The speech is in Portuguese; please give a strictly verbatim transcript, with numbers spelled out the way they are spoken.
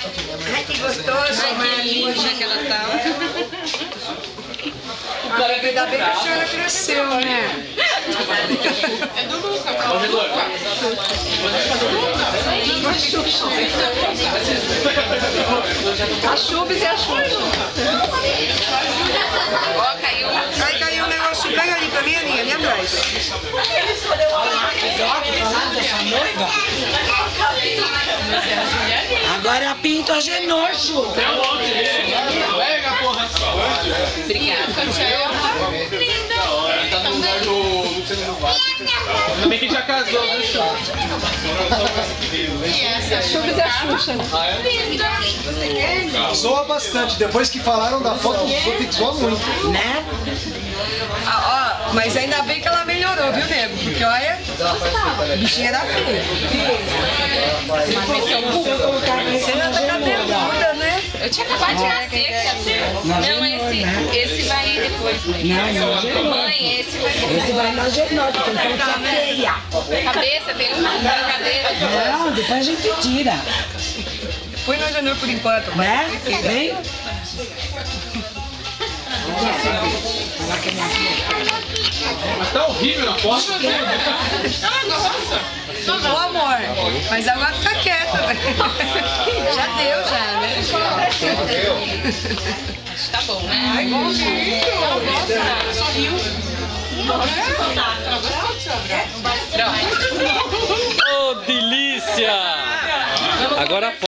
Ai, que gostoso. Ai, que linda que ela tá. Ainda bem que a senhora cresceu, né? É do Luca. A Chubis e a Xuxa. Ó, caiu. Ai, caiu um negócio. Pega ali pra mim, Aninha, ali atrás. Agora pinto a Genocho. Pega, porra. Obrigada. Linda. Tá no lugar do Luciano Huck. Também que já casou, viu, Xuxa? A Chubis e a Xuxa. Zoa bastante. Depois que falaram da foto, vou ter que zoar muito. Né? Ah, ó, mas ainda bem que ela melhorou, viu, nego? Porque olha, a bichinha era feia. Você ainda tá cabeluda, né? Eu tinha acabado de nascer. Não, esse, esse vai depois. Não, não. Mãe, esse vai Esse vai na Genocho, tem que ficar feia. Cabeça, tem uma brincadeira. Não, depois a gente tira. Põe no janeiro por enquanto. Né? Vem. Mas tá horrível na foto. Ô, amor, mas agora fica quieta, né? Já deu, já, né? Tá bom, né? Ai, bonzinho. Sorriu. Ô, delícia! Agora